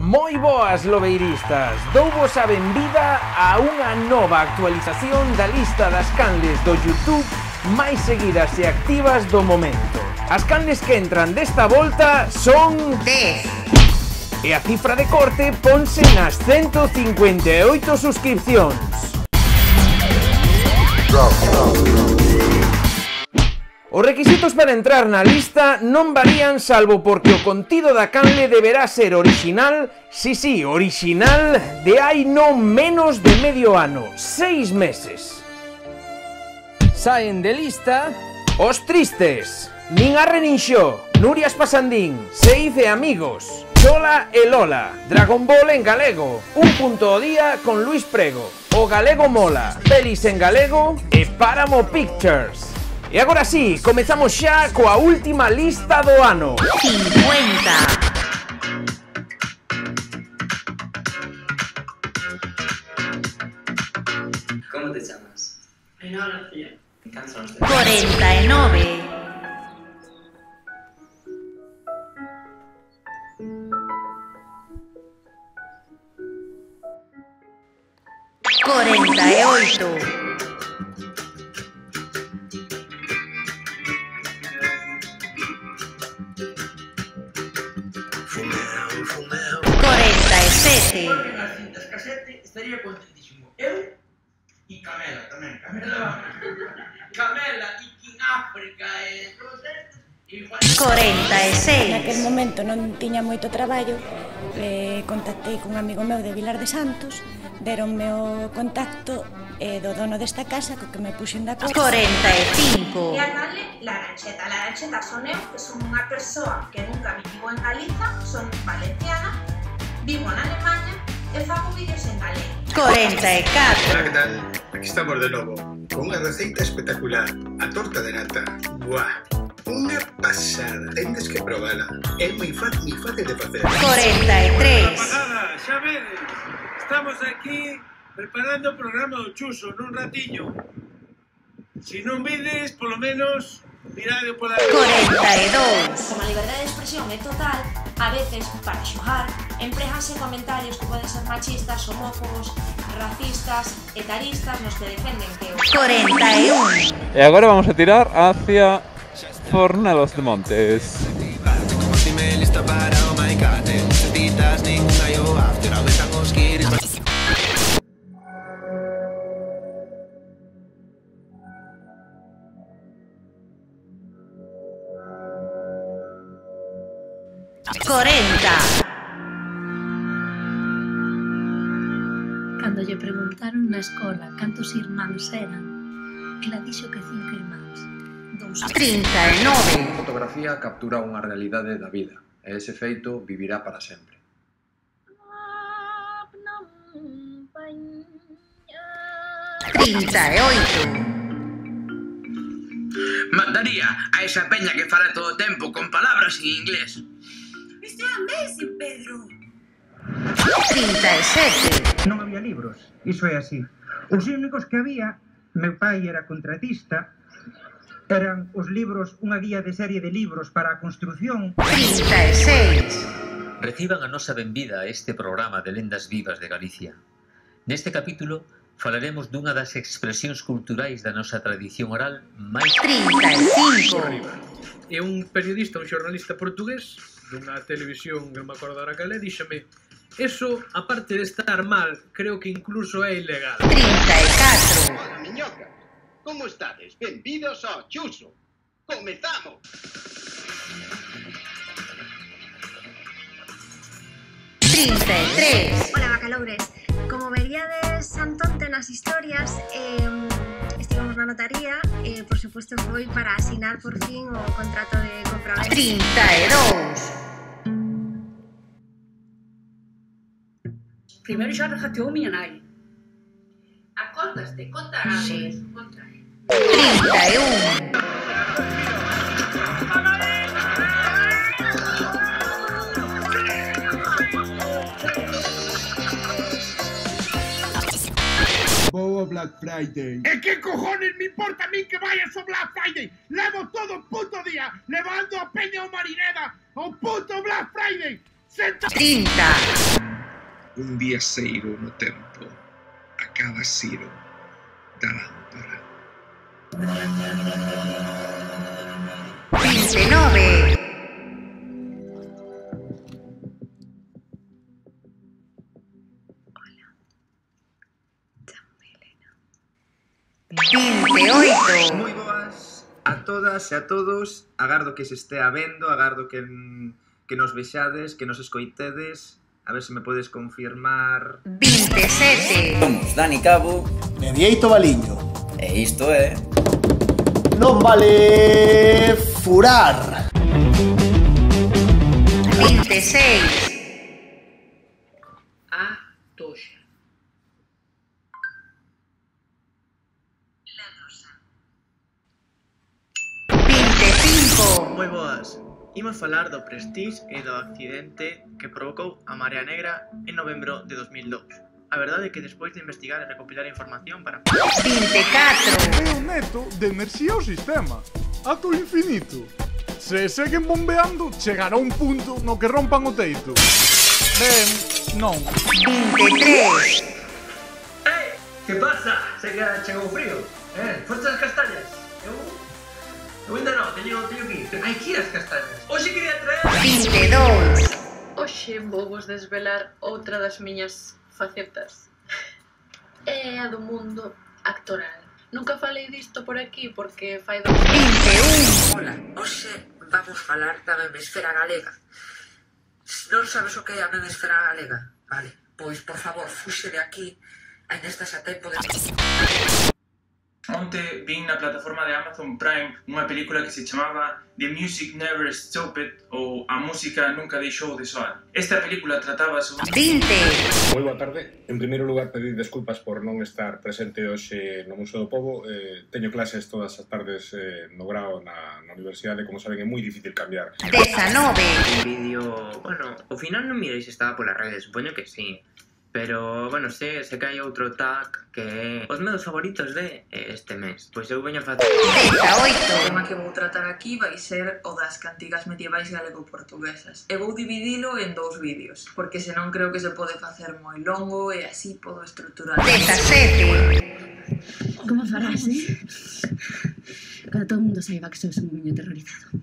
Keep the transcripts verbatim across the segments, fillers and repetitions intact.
Moi boas, lobeiristas, douvos a benvida a unha nova actualización da lista das canles do YouTube máis seguidas e activas do momento. As canles que entran desta volta son dez. E a cifra de corte ponse nas ciento cincuenta e oito suscripcións. Os requisitos para entrar na lista non varían salvo porque o contido da canle deberá ser orixinal, si si, orixinal, de hai non menos de medio ano, seis meses. Saen de lista os tristes, nin arre nin xo, Nuria Espasandín, Seiz e amigos, Chola e Lola, Dragon Ball en galego, Un punto ao día con Luis Prego, O galego mola, Pelis en galego e Páramo Pictures. E agora sí, comezamos xa coa última lista do ano. cincuenta. ¿Cómo te llamas? Ainhoa García. ¿Qué canciones te cuarenta y nueve. cuarenta y ocho. cuarenta y siete. Porque nas cintas casete estaría contentísimo. Eu e Camela tamén. Camela. Camela e King África e todos estes. cuarenta y seis. Naquel momento non tiña moito traballo, eh, contactei cun amigo meu de Vilar de Santos, deronme o contacto eh, do dono desta casa co que me puxen de acordo. cuarenta y cinco. E a darle la Arancheta. La Arancheta son eu, que son unha persoa que nunca viviu en Galiza, son valenciana, vivo na Alemanha e fago vídeos en galego. cuarenta y cuatro. Hola, ¿qué tal? Aquí estamos de novo, con unha receita espectacular, a torta de nata. Buah, unha pasada, tendes que probala. É moi fácil, moi fácil de facer. cuarenta y tres. Apagada, xa vedes, estamos aquí preparando o programa do Chuso nun ratiño. Si non vides, polo menos, mirade pola... cuarenta y dos. Como a liberdade de expresión é total, a veces, para xogar, empréjanse comentarios que poden ser machistas, homófobos, racistas, etaristas, nos que defenden que... cuarenta y uno. E agora vamos a tirar hacia Fornelos de Montes. cuarenta. Cando lle preguntaron na escola cantos irmáns eran, ela dixo que cinco irmáns. trinta y nueve. A fotografía captura unha realidade da vida e ese feito vivirá para sempre. trinta y ocho. Mataría a esa peña que fala todo o tempo con palabras en inglés. Isto é amazing, Pedro. trinta y siete. Non había libros, iso é así. Os únicos que había, meu pai era contratista, eran os libros, unha guía de serie de libros para a construción. trinta y seis. Reciban a nosa benvida a este programa de lendas vivas de Galicia. Neste capítulo falaremos dunha das expresións culturais da nosa tradición oral máis... trinta y cinco. E un periodista, un xornalista portugués dunha televisión, que non me acordo ahora cal é, díxame: eso, aparte de estar mal, creo que incluso é ilegal. trinta y cuatro. Hola, miñoca. Como estades? Benvidos ao Chuso. Comezamos. trinta y tres. Hola, bacaloures. Como veríades Antonte nas historias, eh, estivemos na notaría e, eh, por suposto, foi para asinar por fin o contrato de compraventa. trinta y dos. Primeiro xa regateou miña nai. Acordaste, conta algo Sí. disso, conta. trinta y uno. Vou ao Black Friday. E que cojones me importa a mí que vayas ao Black Friday? Levo todo o puto día levando a peña ao Marineda ao puto Black Friday. Senta... trinta. un viaxeiro no tempo a cada xiro da lámpara. vinte e nove. vinte e oito. Moi boas a todas e a todos. Agardo que se estea vendo, agardo que, que nos vexades, que nos escoitedes. A ver se me podes confirmar... vinte e sete. Somos Dani Cabo e Dieito Baliño. E isto é... Non vale furar. vinte e seis. A Toxa. vinte e cinco. Moi boas. Imos falar do Prestige e do accidente que provocou a Marea Negra en novembro de dos mil dous. A verdade é que despois de investigar e recopilar información para... vinte e catro. É un neto de enerxía ao sistema, ata o infinito. Se seguen bombeando, chegará un punto no que rompan o teito. Ben, non. vinte e tres. Ei, que pasa? Se que chegou o frío. Eh, fostes as castañas? Eu... Eu ainda non, teño, teño que ir. Hai que ir as castañas. Hoxe quería traer... vinte e dous. Hoxe vou vos desvelar outra das miñas facetas. É a do mundo actoral. Nunca falei disto por aquí porque fai dos... vinte e un. Ola, hoxe vamos falar da memesfera galega. Non sabes o que é a memesfera galega? Vale, pois por favor, fuxe de aquí. Ainda estás a tempo de... Onte vin na plataforma de Amazon Prime unha película que se chamaba The Music Never Stopped ou A Música Nunca Deixou de Soar. Esta película trataba sobre... vinte. Moi boa tarde. En primeiro lugar, pedir desculpas por non estar presente hoxe no Museo do Pobo. Eh, teño clases todas as tardes eh, no grao na, na universidade. Como saben, é moi difícil cambiar. dezanove. Un vídeo... Bueno, ao final non miréis se estaba polas redes, supoño que sí. Pero, bueno, sé, sé que hai outro tag que é os meus favoritos de este mes. Pois eu veño a facer... dezaoito. O tema que vou tratar aquí vai ser o das cantigas medievais galego-portuguesas. E vou dividilo en dous vídeos, porque senón creo que se pode facer moi longo e así podo estruturar... dezasete. Como farás, eh? Cando todo o mundo saiba que sois un niño terrorizado.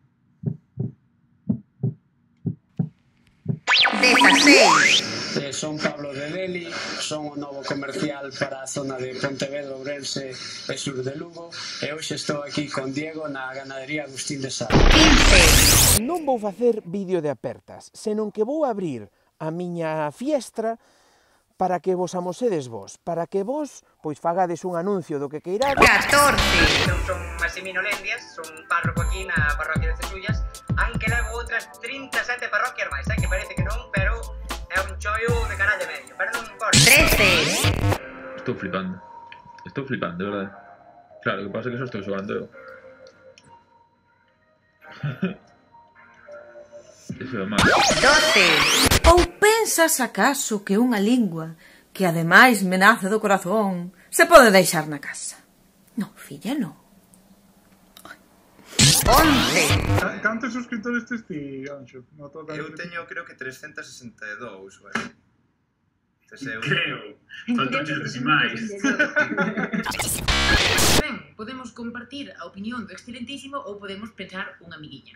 dezasseis. Eh, son Pablo de Deli, son o novo comercial para a zona de Pontevedra, Ourense e sur de Lugo e hoxe estou aquí con Diego na ganadería Agustín de Sá. quince. Non vou facer vídeo de apertas, senón que vou abrir a miña fiestra para que vos amosedes vos, para que vos pois fagades un anuncio do que queirades. catorce. Eu son Massimino Lendias, son párroco aquí na parroquia de Cesullas, aunque levo outras trinta e sete parroquias máis, eh, que parece que non, pero é un chollo de carallo medio, pero non importa. trece. Estou flipando. Estou flipando, de verdade. Claro, o que pasa é que só estou xogando eu. Eso é mal. doce. Ou pensas acaso que unha lingua, que ademais me nace do corazón, se pode deixar na casa? Non, filla, non. once. Cantos suscriptores tes ti, Anxo? Eu teño, creo que trescentos sesenta e dous, vale. Creo. Faltan decimais. Ben, podemos compartir a opinión do excelentísimo ou podemos pensar unha amiguiña.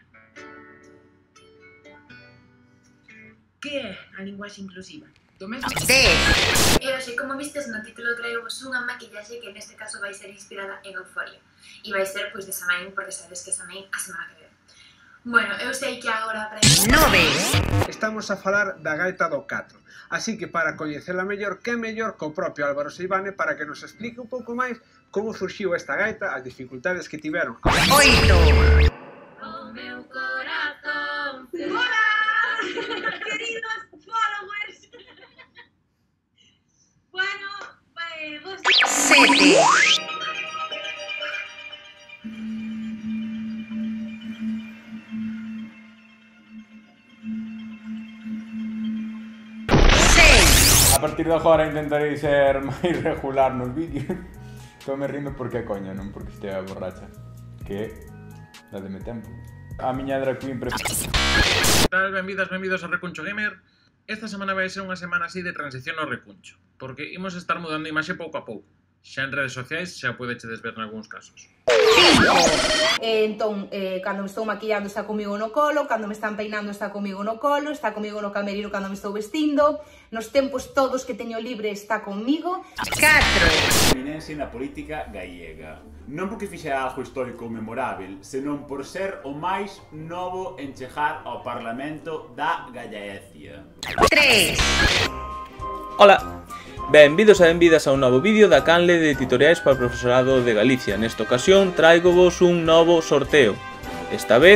Que é a linguaxe inclusiva? Do mesmo... dez. E hoxe, como vistes no título, traemos unha maquillaxe que neste caso vai ser inspirada en Euforia. E vai ser, pois, de Samaín, porque sabes que Samaín a semana que ven. Bueno, eu sei que agora... Para... nove. Estamos a falar da gaita do catro. Así que para coñecela mellor, que mellor co propio Álvaro Seivane para que nos explique un pouco máis como surxiu esta gaita, as dificultades que tiveron. oito. O meu corazón... Hola, queridos followers. Bueno, eh, vos... sete. A partir de agora intentarei ser máis regular nos vídeos. Estou me rindo porque é coña, non porque estea borracha. Que dademe tempo. A miña drag queen preferida. Tal, benvidas, benvidos a Recuncho Gamer. esta semana vai ser unha semana así de transición ao recuncho, porque imos estar mudando a imaxe pouco a pouco. Xa en redes sociais xa podechedes ver nalgúns casos. Eh, entón, eh, cando me estou maquillando está comigo no colo, cando me están peinando está comigo no colo, está comigo no camerino cando me estou vestindo, nos tempos todos que teño libre está comigo. catro. Eminencia na política gallega. Non porque fixera algo histórico memorável, senón por ser o máis novo en chegar ao Parlamento da Gallaecia. tres. Ola. Benvidos e benvidas a un novo vídeo da canle de tutoriais para o profesorado de Galicia. Nesta ocasión traigo vos un novo sorteo. Esta vez...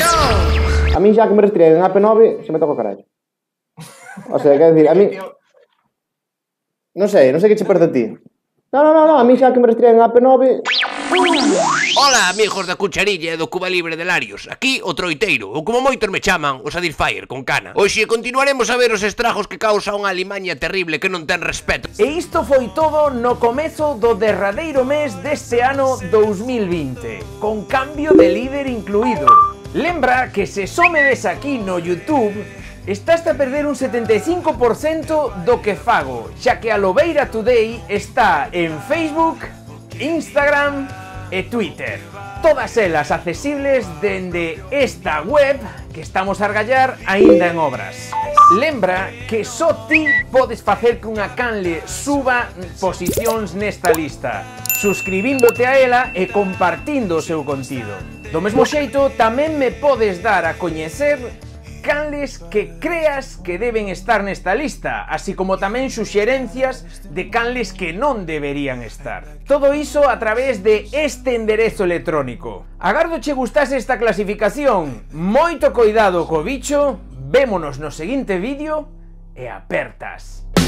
A mí xa que me restringen en A P nove, se me toca o carallo. O sea, quero dicir, a mí... Non sei, non sei que che perde a ti. Non, non, non, a mí xa que me restringen en A P nove... Ola, amigos da Cucharilla e do Cuba Libre de Larios. Aquí o Troiteiro, ou como moitos me chaman, o Satisfyer con cana. Hoxe continuaremos a ver os estragos que causa unha Alimaña terrible que non ten respeto. E isto foi todo no comezo do derradeiro mes deste ano dous mil vinte, con cambio de líder incluído. Lembra que se somedes aquí no YouTube, estás a perder un setenta e cinco por cento do que fago, xa que a Lobeira Today está en Facebook, Instagram e Twitter. Todas elas accesibles dende esta web que estamos a argallar aínda en obras. Lembra que só ti podes facer que unha canle suba posicións nesta lista, suscribíndote a ela e compartindo o seu contido. Do mesmo xeito, tamén me podes dar a coñecer canles que creas que deben estar nesta lista, así como tamén suxerencias de canles que non deberían estar. Todo iso a través de este enderezo electrónico. Agardo che gustase esta clasificación. Moito coidado co bicho, vémonos no seguinte vídeo e apertas.